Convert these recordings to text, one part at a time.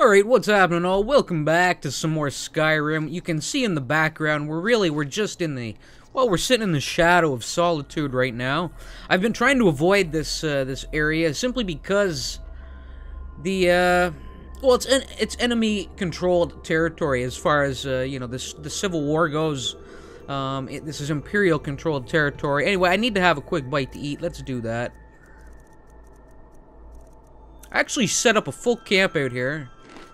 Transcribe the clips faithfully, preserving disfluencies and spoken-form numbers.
Alright, what's happening all? Welcome back to some more Skyrim. You can see in the background, we're really, we're just in the, well, we're sitting in the shadow of Solitude right now. I've been trying to avoid this, uh, this area simply because the, uh, well, it's, en it's enemy-controlled territory as far as, uh, you know, this, the Civil War goes. Um, it, this is Imperial-controlled territory. Anyway, I need to have a quick bite to eat. Let's do that. I actually set up a full camp out here.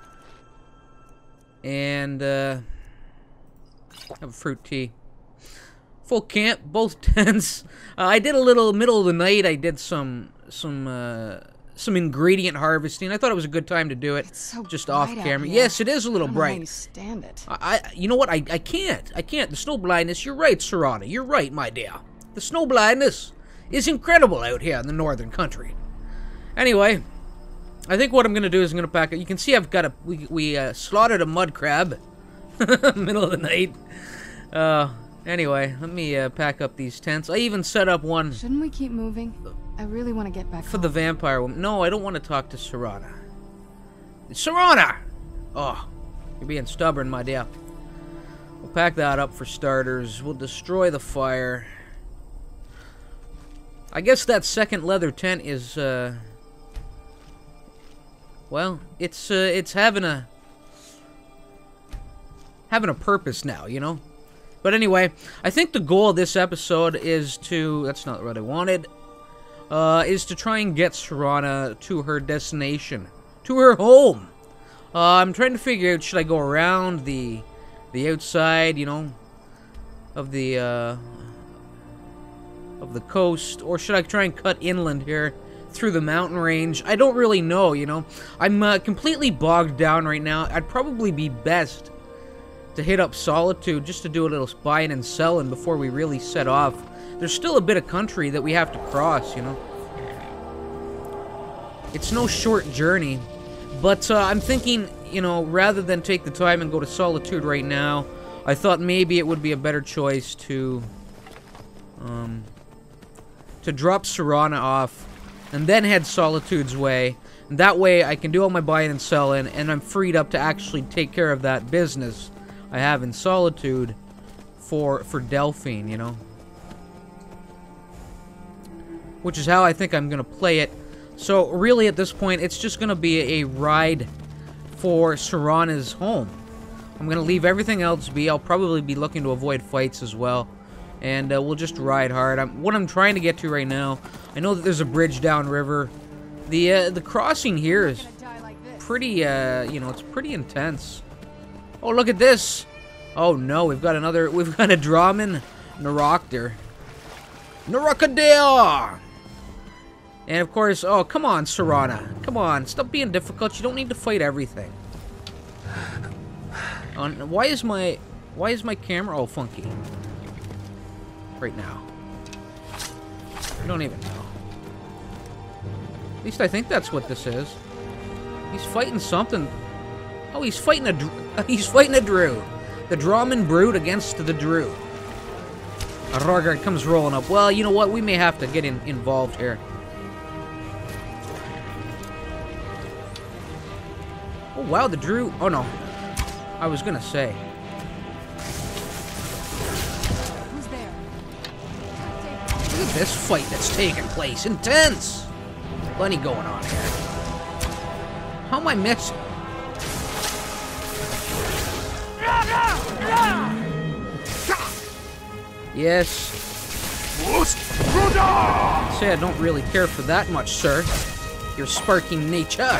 And, uh, have a fruit tea. Full camp, both tents. Uh, I did a little middle of the night. I did some, some, uh, some ingredient harvesting. I thought it was a good time to do it. It's so just bright off out camera. here. Yes, it is a little I don't know how bright. you stand it. I, I, you know what? I, I can't. I can't. The snow blindness. You're right, Serana. You're right, my dear. The snow blindness is incredible out here in the northern country. Anyway. I think what I'm going to do is I'm going to pack it. You can see I've got a... We, we uh, slaughtered a mud crab. Middle of the night. Uh, anyway, let me uh, pack up these tents. I even set up one... Shouldn't we keep moving? I really want to get back For home. the vampire woman. No, I don't want to talk to Serana. Serana! Oh, you're being stubborn, my dear. We'll pack that up for starters. We'll destroy the fire. I guess that second leather tent is... Uh, Well, it's uh, it's having a having a purpose now, you know. But anyway, I think the goal of this episode is to that's not what I wanted. Uh, is to try and get Serana to her destination, to her home. Uh, I'm trying to figure out, should I go around the the outside, you know, of the uh, of the coast, or should I try and cut inland here? Through the mountain range? I don't really know, you know. I'm uh, completely bogged down right now. I'd probably be best to hit up Solitude just to do a little buying and selling before we really set off. There's still a bit of country that we have to cross, you know. It's no short journey, but uh, I'm thinking, you know, rather than take the time and go to Solitude right now, I thought maybe it would be a better choice to um, to drop Serana off and then head Solitude's way. And that way I can do all my buying and selling, and I'm freed up to actually take care of that business I have in Solitude for for Delphine, you know. Which is how I think I'm going to play it. So really at this point, it's just going to be a ride for Serana's home. I'm going to leave everything else be. I'll probably be looking to avoid fights as well. And uh, we'll just ride hard. I'm, what I'm trying to get to right now, I know that there's a bridge downriver. The uh, the crossing here is pretty, uh, you know, it's pretty intense. Oh, look at this! Oh no, we've got another, we've got a Draman Felalnir. Narakadea! And of course, oh, come on, Serana. Come on, stop being difficult. You don't need to fight everything. On, why is my, why is my camera all funky? Right now. I don't even know. At least I think that's what this is. He's fighting something. Oh, he's fighting a he's fighting a Drew. The Draman Brood against the Drew. Rorgard comes rolling up. Well, you know what? We may have to get in, involved here. Oh wow, the Drew. Oh no, I was gonna say. Look at this fight that's taking place. Intense! Plenty going on here. How am I missing? Yes. Say I don't really care for that much, sir. Your sparking nature.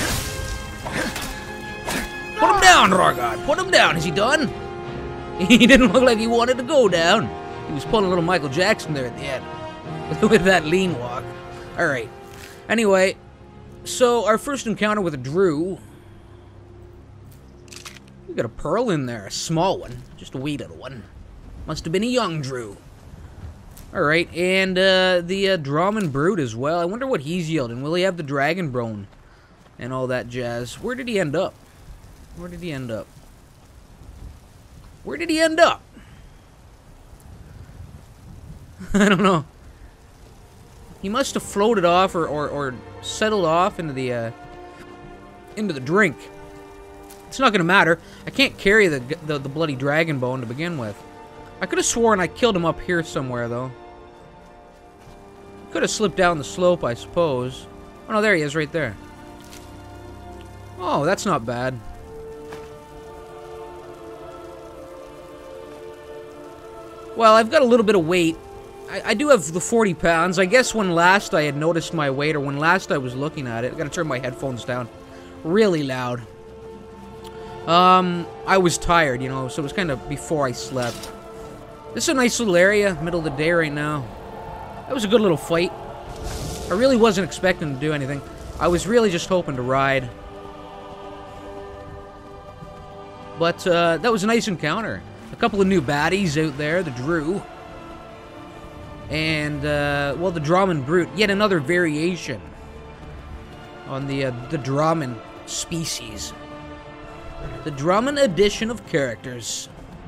Put him down, Rorgard. Put him down. Is he done? He didn't look like he wanted to go down. He was pulling a little Michael Jackson there at the end. With that lean walk. Alright. Anyway, so our first encounter with a Drew. We got a pearl in there. A small one. Just a wee little one. Must have been a young Drew. Alright, and uh, the uh, Draman Brood as well. I wonder what he's yielding. Will he have the Dragon Bone? And all that jazz. Where did he end up? Where did he end up? Where did he end up? I don't know. He must have floated off or, or, or settled off into the uh, into the drink. It's not gonna matter. I can't carry the, the, the bloody dragon bone to begin with. I could have sworn I killed him up here somewhere, though. Could have slipped down the slope, I suppose. Oh, no, there he is, right there. Oh, that's not bad. Well, I've got a little bit of weight. I, I do have the forty pounds. I guess when last I had noticed my weight, or when last I was looking at it, I gotta turn my headphones down really loud. Um, I was tired, you know, so it was kind of before I slept. This is a nice little area, middle of the day right now. That was a good little fight. I really wasn't expecting to do anything. I was really just hoping to ride. But, uh, that was a nice encounter. A couple of new baddies out there, the Drew. And, uh, well, the DRAMAN Brute. Yet another variation on the, uh, the DRAMAN species. The DRAMAN edition of characters.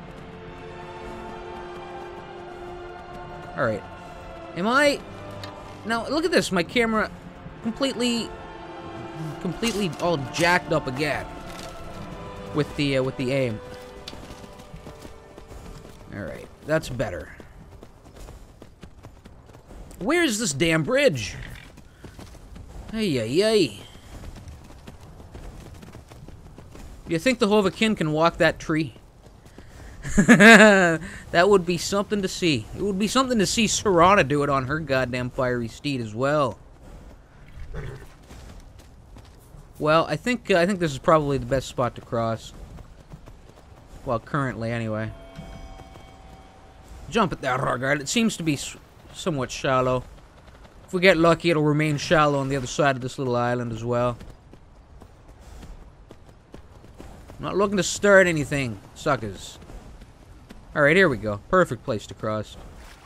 Alright. Am I... Now, look at this. My camera completely... Completely all jacked up again. With the, uh, with the aim. Alright. That's better. Where is this damn bridge? Ay, ay, ay. You think the Hovakin can walk that tree? That would be something to see. It would be something to see Serana do it on her goddamn fiery steed as well. Well, I think uh, I think this is probably the best spot to cross. Well, currently, anyway. Jump at that Rogard. It seems to be s somewhat shallow. If we get lucky, it'll remain shallow on the other side of this little island as well. I'm not looking to start anything, suckers. Alright, here we go. Perfect place to cross.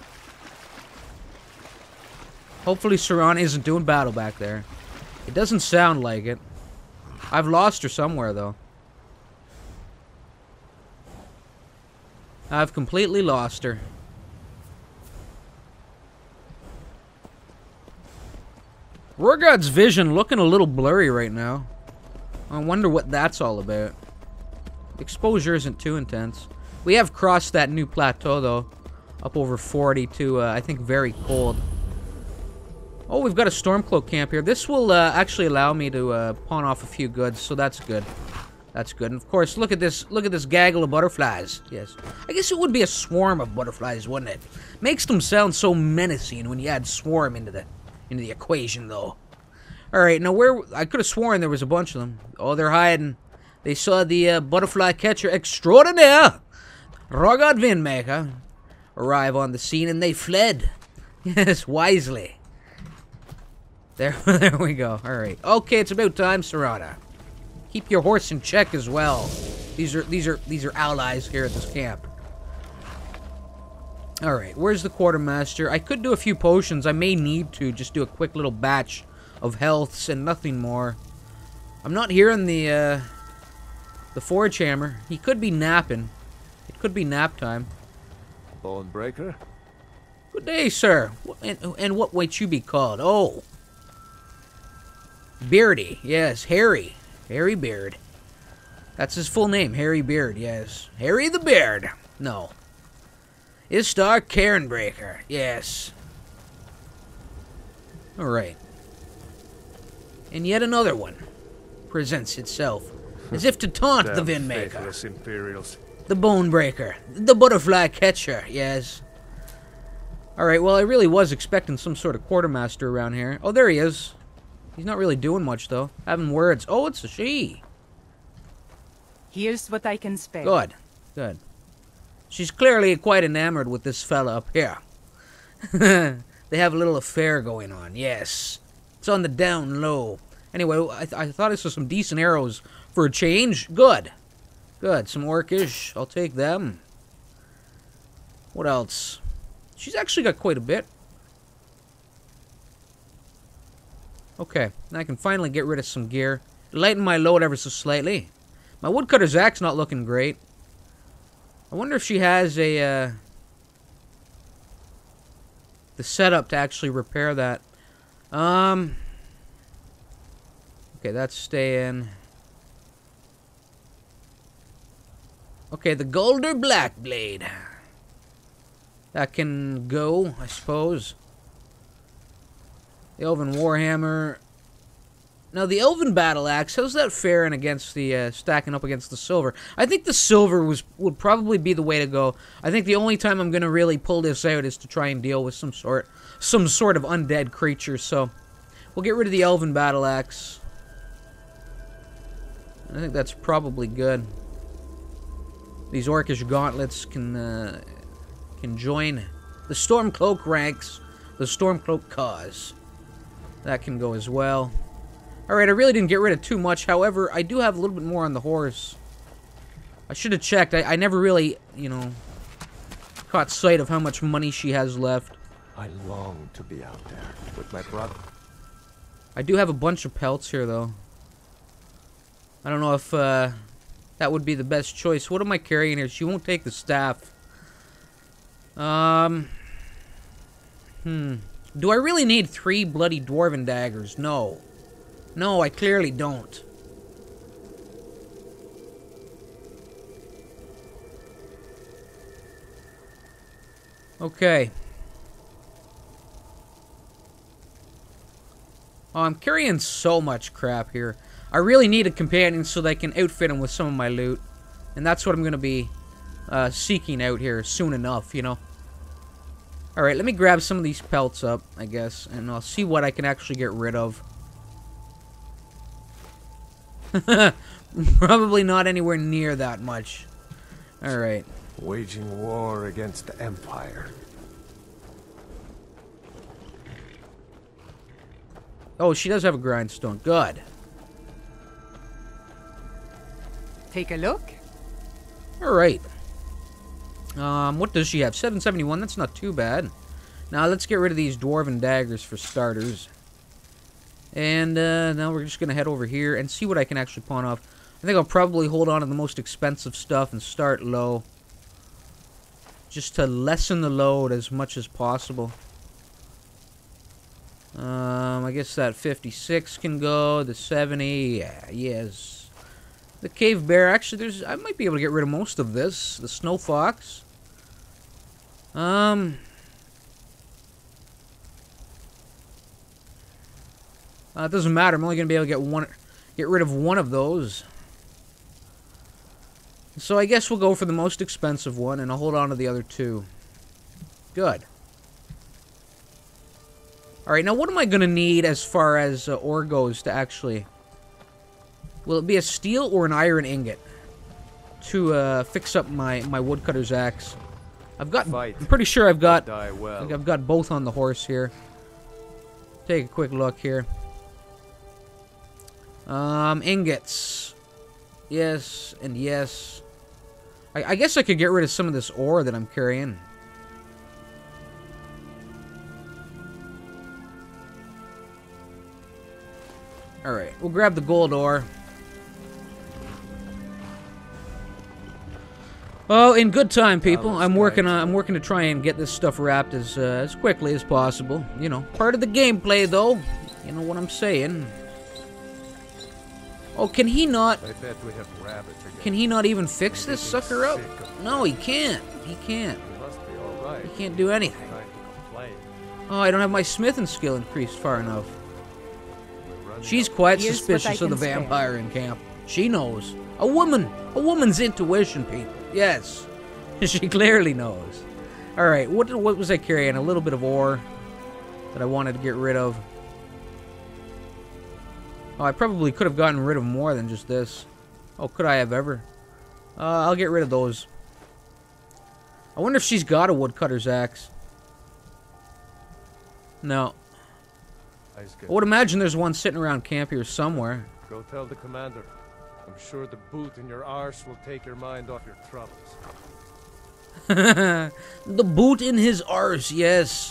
Hopefully Serana isn't doing battle back there. It doesn't sound like it. I've lost her somewhere, though. I've completely lost her. Rorgod's vision looking a little blurry right now. I wonder what that's all about. Exposure isn't too intense. We have crossed that new plateau, though. Up over forty to, uh, I think, very cold. Oh, we've got a Stormcloak camp here. This will uh, actually allow me to uh, pawn off a few goods, so that's good. That's good. And of course, look at this. Look at this gaggle of butterflies. Yes. I guess it would be a swarm of butterflies, wouldn't it? Makes them sound so menacing when you add swarm into the into the equation, though. All right, now where I could have sworn there was a bunch of them. Oh, they're hiding. They saw the uh, butterfly catcher extraordinaire, Rogod Vindmaker, arrive on the scene, and they fled. Yes, wisely. There, there we go. All right. Okay, it's about time, Serana. Keep your horse in check as well. These are these are these are allies here at this camp. All right. Where's the quartermaster? I could do a few potions. I may need to just do a quick little batch of healths and nothing more. I'm not hearing the uh, the forge hammer. He could be napping. It could be nap time. Bone breaker. Good day, sir. And, and what might you be called? Oh. Beardy, yes, Harry. Harry Beard. That's his full name, Harry Beard, yes. Harry the Beard. No. Istar Cairnbreaker, yes. Alright. And yet another one presents itself, as if to taunt the Vindmaker. Imperials. The Bonebreaker. The Butterfly Catcher, yes. Alright, well, I really was expecting some sort of quartermaster around here. Oh, there he is. He's not really doing much, though. Having words. Oh, it's a she. Here's what I can spare. Good. Good. She's clearly quite enamored with this fella up here. They have a little affair going on, yes. It's on the down low. Anyway, I, th I thought I saw some decent arrows for a change. Good. Good. Some orcish. I'll take them. What else? She's actually got quite a bit. Okay, now I can finally get rid of some gear. Lighten my load ever so slightly. My woodcutter's axe not looking great. I wonder if she has a, uh... the setup to actually repair that. Um... Okay, that's staying. Okay, the gold or black blade. That can go, I suppose. The Elven Warhammer. Now, the Elven Battle Axe, how's that faring against the, uh, stacking up against the silver? I think the silver was would probably be the way to go. I think the only time I'm going to really pull this out is to try and deal with some sort, some sort of undead creature, so we'll get rid of the Elven Battle Axe. I think that's probably good. These Orcish gauntlets can, uh, can join the Stormcloak ranks, the Stormcloak cause. That can go as well. Alright, I really didn't get rid of too much. However, I do have a little bit more on the horse. I should have checked. I, I never really, you know, caught sight of how much money she has left. I long to be out there with my brother. I do have a bunch of pelts here, though. I don't know if uh, that would be the best choice. What am I carrying here? She won't take the staff. Um... Hmm. Do I really need three bloody dwarven daggers? No. No, I clearly don't. Okay. Oh, I'm carrying so much crap here. I really need a companion so that I can outfit him with some of my loot. And that's what I'm going to be uh, seeking out here soon enough, you know. Alright, let me grab some of these pelts up, I guess. And I'll see what I can actually get rid of. Probably not anywhere near that much. Alright. Waging war against the Empire. Oh, she does have a grindstone. Good. Take a look. Alright. Um, what does she have? seven seventy-one. That's not too bad. Now, let's get rid of these dwarven daggers for starters. And, uh, now we're just gonna head over here and see what I can actually pawn off. I think I'll probably hold on to the most expensive stuff and start low. Just to lessen the load as much as possible. Um, I guess that fifty-six can go. The seventy, yeah, yes. The cave bear, actually, there's, I might be able to get rid of most of this. The snow fox. Um... Uh, it doesn't matter. I'm only going to be able to get one, get rid of one of those. So I guess we'll go for the most expensive one, and I'll hold on to the other two. Good. Alright, now what am I going to need as far as uh, ore goes to actually... Will it be a steel or an iron ingot? To uh, fix up my, my woodcutter's axe. I've got... Fight. I'm pretty sure I've got... Die well. I think I've got both on the horse here. Take a quick look here. Um, ingots. Yes, and yes. I, I guess I could get rid of some of this ore that I'm carrying. Alright, we'll grab the gold ore. Oh, in good time, people. I'm working on, I'm working to try and get this stuff wrapped as, uh, as quickly as possible. You know, part of the gameplay, though. You know what I'm saying. Oh, can he not... I bet we have rabbits again. Can he not even fix this sucker up? No, he can't. He can't. He must be all right. He can't do anything. Trying to complain. Oh, I don't have my smithing skill increased far enough. We're running She's out. quite Here's suspicious what I of the can spare. vampire in camp. She knows. A woman. A woman's intuition, people. Yes. She clearly knows. Alright, what, what was I carrying? A little bit of ore that I wanted to get rid of. Oh, I probably could have gotten rid of more than just this. Oh, could I have ever? Uh, I'll get rid of those. I wonder if she's got a woodcutter's axe. No. Eyes good. I would imagine there's one sitting around camp here somewhere. Go tell the commander. I'm sure the boot in your arse will take your mind off your troubles. The boot in his arse, yes.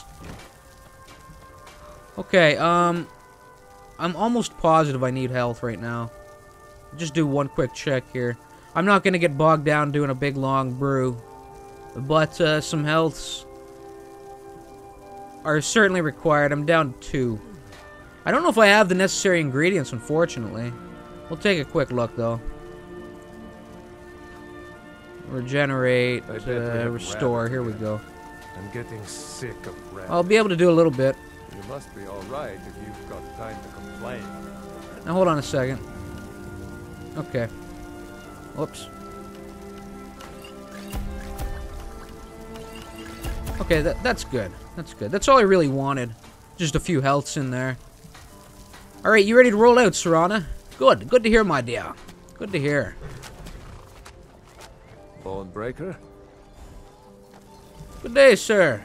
Okay, um... I'm almost positive I need health right now. Just do one quick check here. I'm not going to get bogged down doing a big long brew. But uh, some healths are certainly required. I'm down to two. I don't know if I have the necessary ingredients, unfortunately. We'll take a quick look, though. Regenerate, I bet we have uh, restore. rabbit Here we here. go. I'm getting sick of rats. I'll be able to do a little bit. You must be alright if you've got time to complain. Now hold on a second. Okay. Whoops. Okay, that, that's good. That's good. That's all I really wanted. Just a few healths in there. Alright, you ready to roll out, Serana? Good. Good to hear, my dear. Good to hear. Bone breaker? Good day, sir.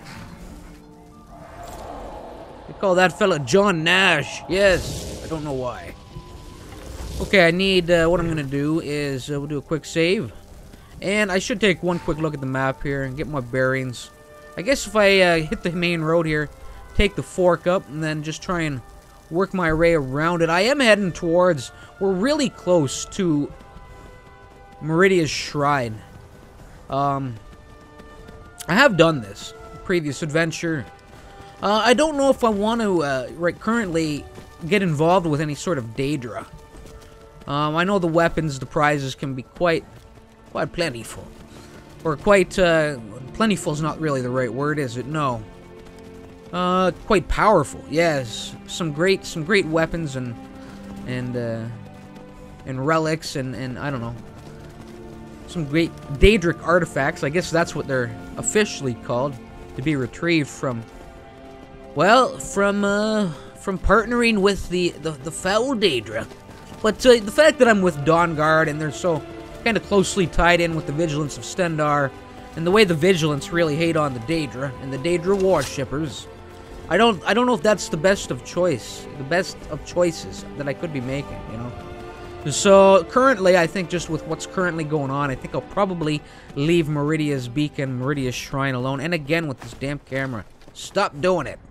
They call that fella John Nash. Yes. I don't know why. Okay, I need, uh, what I'm going to do is, uh, we'll do a quick save. And I should take one quick look at the map here and get my bearings. I guess if I uh, hit the main road here, take the fork up, and then just try and work my way around it. I am heading towards, we're really close to Meridia's Shrine. Um, I have done this, previous adventure. Uh, I don't know if I want to, uh, right, currently get involved with any sort of Daedra. Um, I know the weapons, the prizes can be quite, quite plentiful. Or quite, uh, plentiful is not really the right word, is it? No. Uh, quite powerful, yes. Some great, some great weapons and, and, uh, and relics and, and, I don't know. Some great Daedric artifacts, I guess that's what they're officially called, to be retrieved from, well, from, uh, from partnering with the, the, the foul Daedra. But uh, the fact that I'm with Dawnguard and they're so kind of closely tied in with the Vigilance of Stendarr, and the way the Vigilance really hate on the Daedra and the Daedra worshippers, I don't I don't know if that's the best of choice, the best of choices that I could be making, you know. So currently, I think just with what's currently going on, I think I'll probably leave Meridia's Beacon, Meridia's Shrine alone. And again with this damn camera, stop doing it.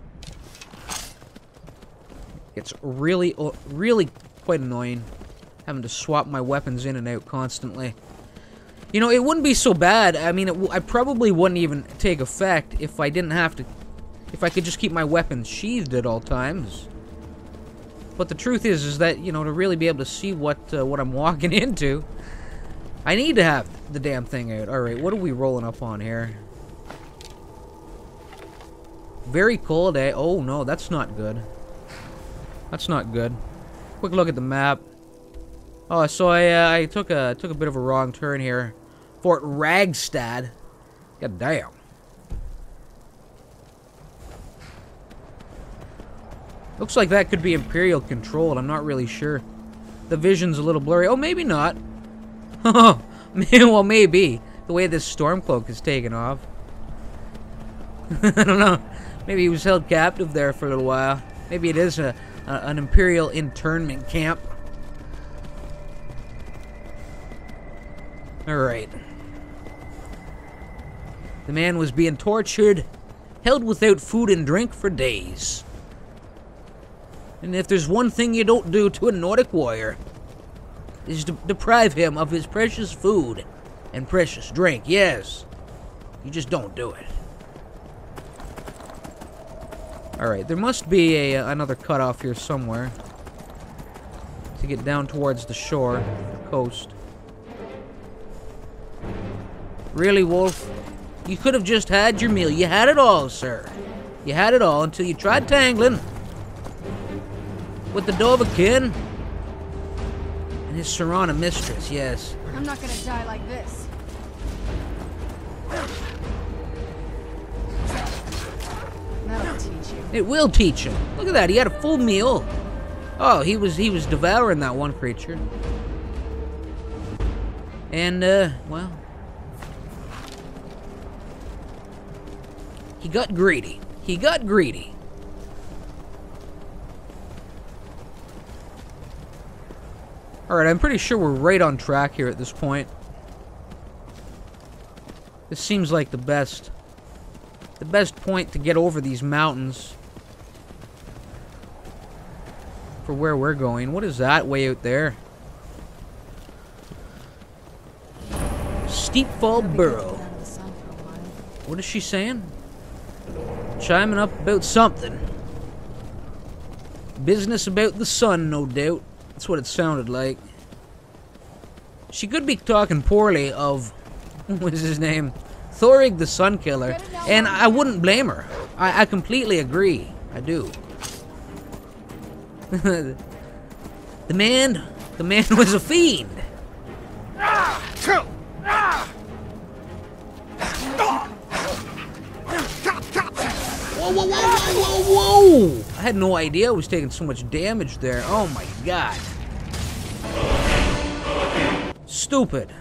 It's really, really quite annoying having to swap my weapons in and out constantly. You know, it wouldn't be so bad. I mean, it w I probably wouldn't even take effect if I didn't have to, if I could just keep my weapons sheathed at all times. But the truth is, is that, you know, to really be able to see what uh, what I'm walking into, I need to have the damn thing out. All right, what are we rolling up on here? Very cold, eh? Oh no, that's not good. That's not good. Quick look at the map. Oh, so I uh, I took a took a bit of a wrong turn here. Fort Ragstad. God damn. Looks like that could be Imperial controlled. I'm not really sure. The vision's a little blurry. Oh, maybe not. Oh, well, maybe. The way this Stormcloak is taken off. I don't know. Maybe he was held captive there for a little while. Maybe it is a, a an Imperial internment camp. Alright. The man was being tortured, held without food and drink for days. And if there's one thing you don't do to a Nordic warrior, is to deprive him of his precious food and precious drink. Yes. You just don't do it. Alright, there must be a, another cutoff here somewhere to get down towards the shore, the coast. Really, Wolf? You could have just had your meal. You had it all, sir. You had it all until you tried tangling with the Dovahkiin and his Serana mistress, yes. I'm not gonna die like this. That'll teach you. It will teach him. Look at that, he had a full meal. Oh, he was he was devouring that one creature. And, uh, well, he got greedy. He got greedy. Alright, I'm pretty sure we're right on track here at this point. This seems like the best, the best point to get over these mountains for where we're going. What is that way out there? Steep Fall Burrow. What is she saying? Chiming up about something. Business about the sun, no doubt. That's what it sounded like. She could be talking poorly of What is his name? Thorig the Sun Killer. And I wouldn't blame her. I, I completely agree. I do. The man, the man was a fiend. Whoa, whoa, whoa, whoa, whoa, whoa! I had no idea I was taking so much damage there. Oh my god. Stupid.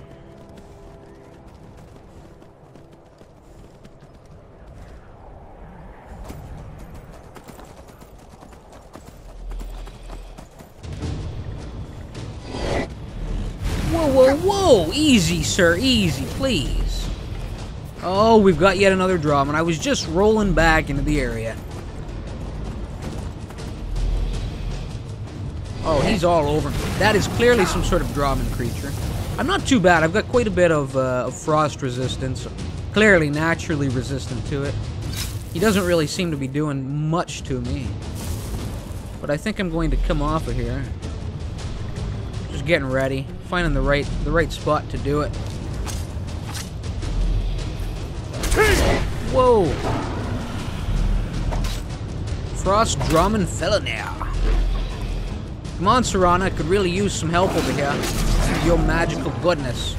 Whoa, whoa, whoa! Easy, sir, easy, please. Oh, we've got yet another drum, and I was just rolling back into the area. Oh, he's all over me. That is clearly some sort of Draman creature. I'm not too bad. I've got quite a bit of, uh, of frost resistance. Clearly naturally resistant to it. He doesn't really seem to be doing much to me. But I think I'm going to come off of here. Just getting ready. Finding the right, the right spot to do it. Whoa! Frost DRAMAN FELALNIR. Come on, Serana, I could really use some help over here. Your magical goodness.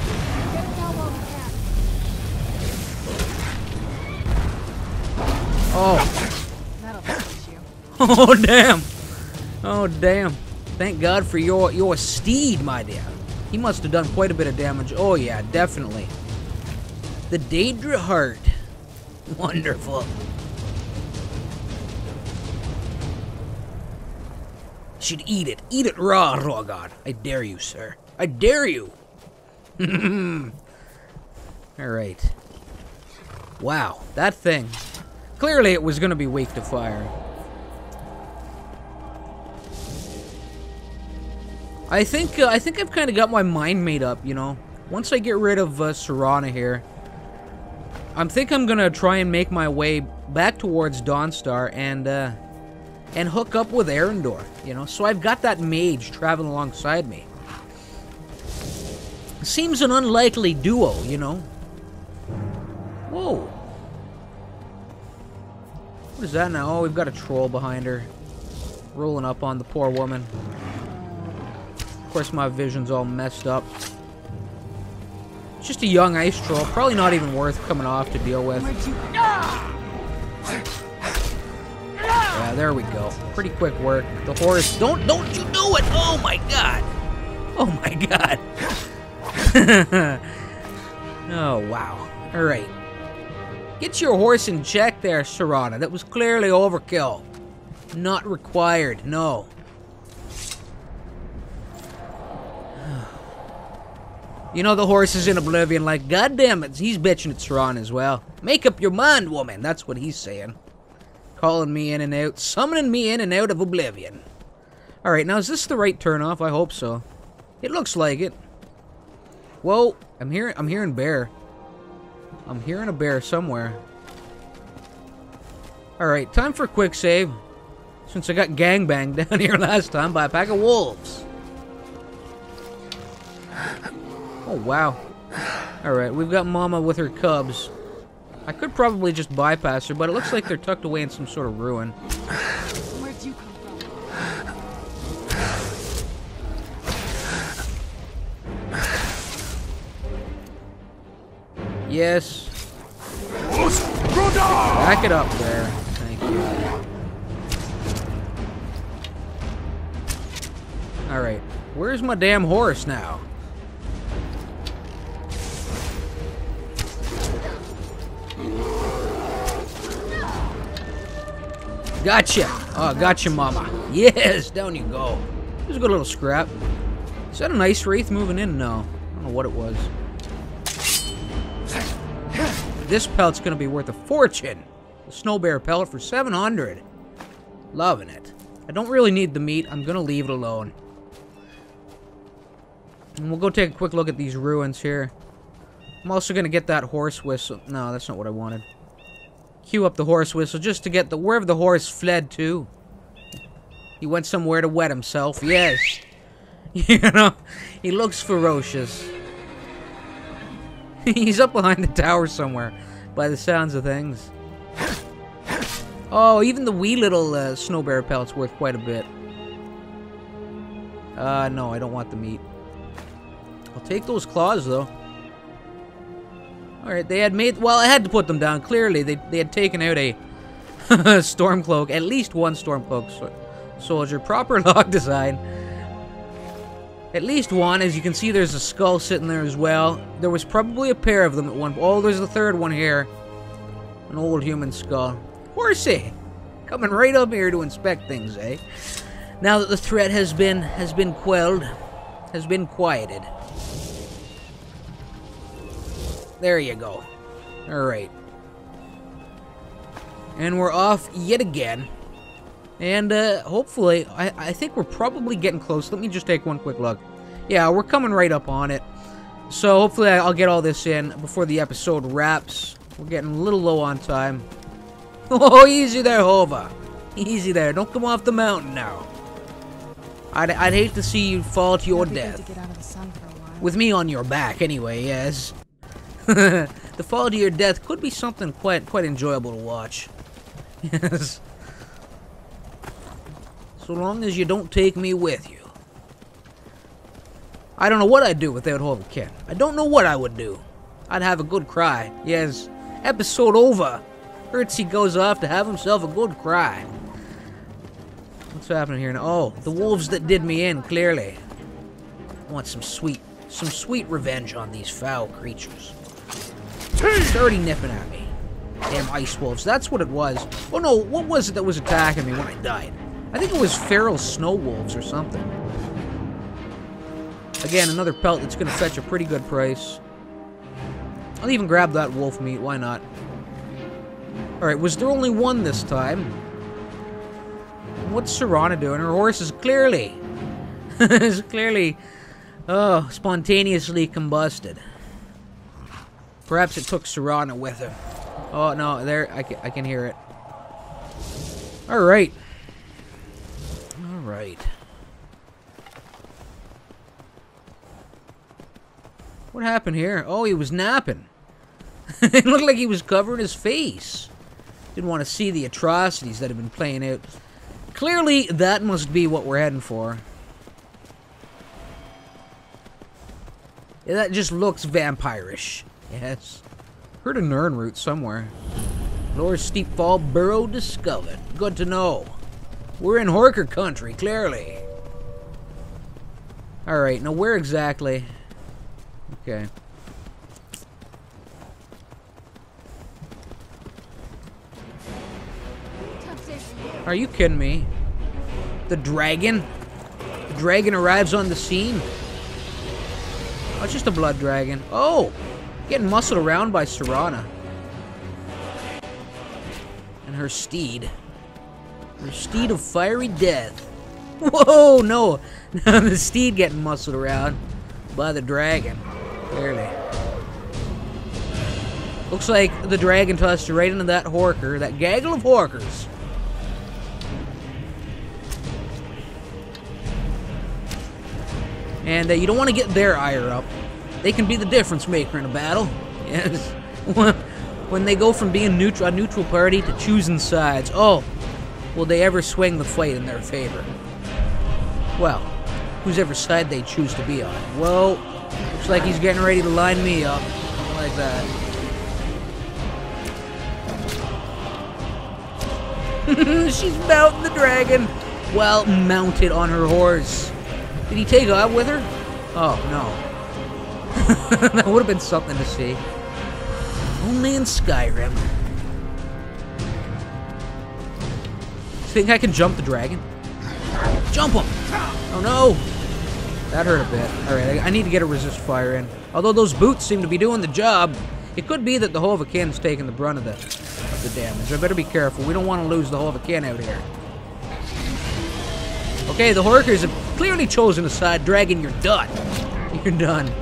Oh. That'll fix you. Oh, damn. Oh, damn. Thank God for your, your steed, my dear. He must have done quite a bit of damage. Oh, yeah, definitely. The Daedra Heart. Wonderful. Should eat it. Eat it raw, Rogard. I dare you, sir. I dare you. Alright. Wow, that thing. Clearly it was going to be weak to fire. I think uh, I think I've kind of got my mind made up, you know. Once I get rid of uh, Serana here, I think I'm gonna try and make my way back towards Dawnstar and uh, and hook up with Arendor, you know. So I've got that mage traveling alongside me. Seems an unlikely duo, you know. Whoa. What is that now? Oh, we've got a troll behind her, rolling up on the poor woman. Of course, my vision's all messed up. It's just a young ice troll. Probably not even worth coming off to deal with. Yeah, there we go. Pretty quick work. The horse. Don't, don't you do it! Oh my god! Oh my god! Oh wow! All right. Get your horse in check there, Serana. That was clearly overkill. Not required. No. You know, the horse is in oblivion like, God damn it, he's bitching at Serana as well. Make up your mind, woman. That's what he's saying. Calling me in and out. Summoning me in and out of oblivion. Alright, now is this the right turnoff? I hope so. It looks like it. Whoa, I'm hearing, I'm hearing bear. I'm hearing a bear somewhere. Alright, time for a quick save. Since I got gangbanged down here last time by a pack of wolves. Oh, wow. Alright, we've got Mama with her cubs. I could probably just bypass her, but it looks like they're tucked away in some sort of ruin. Where'd you come from? Yes. Back it up there. Thank you. Alright, where's my damn horse now? Gotcha! Oh, gotcha, Mama. Yes, down you go. There's a good little scrap. Is that an ice wraith moving in? No. I don't know what it was. This pellet's gonna be worth a fortune. The snow bear pellet for seven hundred. Loving it. I don't really need the meat. I'm gonna leave it alone. And we'll go take a quick look at these ruins here. I'm also gonna get that horse whistle. No, that's not what I wanted. Cue up the horse whistle just to get the wherever the horse fled to. He went somewhere to wet himself. Yes. You know, he looks ferocious. He's up behind the tower somewhere, by the sounds of things. Oh, even the wee little uh, snow bear pelt's worth quite a bit. Uh, no, I don't want the meat. I'll take those claws, though. Alright, they had made... Well, I had to put them down. Clearly, they, they had taken out a Stormcloak. At least one Stormcloak so soldier. Proper log design. At least one. As you can see, there's a skull sitting there as well. There was probably a pair of them at one... Oh, there's a third one here. An old human skull. Horsey! Coming right up here to inspect things, eh? Now that the threat has been... has been quelled. Has been quieted. There you go. Alright. And we're off yet again. And, uh, hopefully, I, I think we're probably getting close. Let me just take one quick look. Yeah, we're coming right up on it. So, hopefully, I'll get all this in before the episode wraps. We're getting a little low on time. Oh, easy there, Hova. Easy there. Don't come off the mountain now. I'd, I'd hate to see you fall to your death. To get out of the sun for a while. With me on your back, anyway, yes. The fall to your death could be something quite quite enjoyable to watch. Yes. So long as you don't take me with you. I don't know what I'd do without Hovakin. I don't know what I would do. I'd have a good cry. Yes. Episode over. Perseids goes off to have himself a good cry. What's happening here now? Oh, the wolves that did me in, clearly. I want some sweet, some sweet revenge on these foul creatures. It's already nipping at me. Damn ice wolves. That's what it was. Oh no, what was it that was attacking me when I died? I think it was feral snow wolves or something. Again, another pelt that's going to fetch a pretty good price. I'll even grab that wolf meat. Why not? Alright, was there only one this time? What's Serana doing? Her horse is clearly... is clearly... Oh, spontaneously combusted. Perhaps it took Serana with her. Oh, no, there, I can, I can hear it. Alright. Alright. What happened here? Oh, he was napping. It looked like he was covering his face. Didn't want to see the atrocities that have been playing out. Clearly, that must be what we're heading for. Yeah, that just looks vampirish. Yes. Heard a Nern route somewhere. Lower Steep Fall Burrow discovered. Good to know. We're in Horker country, clearly. Alright, now where exactly? Okay. Are you kidding me? The dragon? The dragon arrives on the scene? Oh, it's just a blood dragon. Oh! Getting muscled around by Serana. And her steed. Her steed of fiery death. Whoa, no! The steed getting muscled around by the dragon. Clearly. Looks like the dragon tossed her right into that horker, that gaggle of horkers. And uh, you don't want to get their ire up. They can be the difference maker in a battle. Yes. When they go from being neutral, a neutral party to choosing sides. Oh, will they ever swing the fight in their favor? Well, whose ever side they choose to be on. Whoa, looks like he's getting ready to line me up. Like that. She's mounting the dragon while mounted on her horse. Did he take off with her? Oh, no. That would have been something to see. Only in Skyrim. Think I can jump the dragon? Jump him! Oh no! That hurt a bit. Alright, I need to get a resist fire in. Although those boots seem to be doing the job, it could be that the Hovakin's taking the brunt of the, of the damage. I better be careful. We don't want to lose the Hovakin out here. Okay, the Horkers have clearly chosen a side. Dragon, you're done. You're done.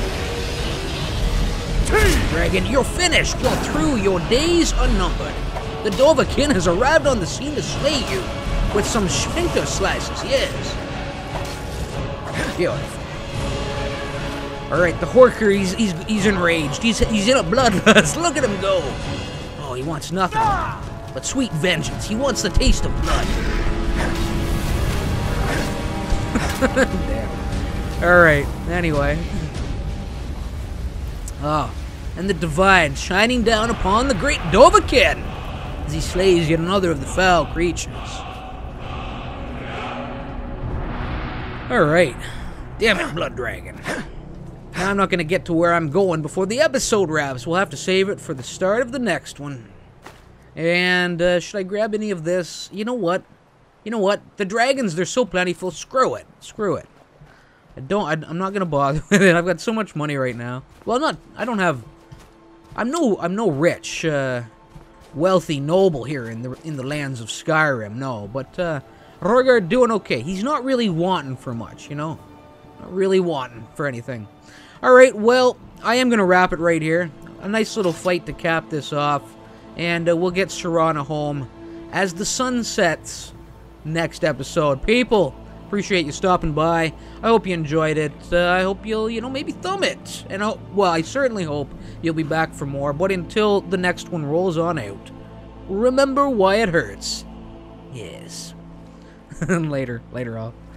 Dragon, you're finished. You're through. Your days are numbered. The Dovahkiin has arrived on the scene to slay you with some sphincter slices, yes. Beautiful. Alright, the Horker, he's, he's, he's enraged. He's, he's in a bloodlust. Look at him go. Oh, he wants nothing but sweet vengeance. He wants the taste of blood. Alright, anyway. Oh, and the Divine shining down upon the great Dovahkiin as he slays yet another of the foul creatures. Alright. Damn it, Blood Dragon. Now I'm not going to get to where I'm going before the episode wraps. We'll have to save it for the start of the next one. And, uh, should I grab any of this? You know what? You know what? The dragons, they're so plentiful. Screw it. Screw it. I don't, I, I'm not going to bother with it. I've got so much money right now. Well, I'm not, I don't have, I'm no, I'm no rich, uh, wealthy noble here in the, in the lands of Skyrim, no. But, uh, Rhaegar doing okay. He's not really wanting for much, you know? Not really wanting for anything. Alright, well, I am going to wrap it right here. A nice little fight to cap this off. And uh, we'll get Serana home as the sun sets next episode. People, appreciate you stopping by. I hope you enjoyed it. Uh, I hope you'll, you know, maybe thumb it. And, I'll, well, I certainly hope you'll be back for more. But until the next one rolls on out, remember why it hurts. Yes. Later. Later off.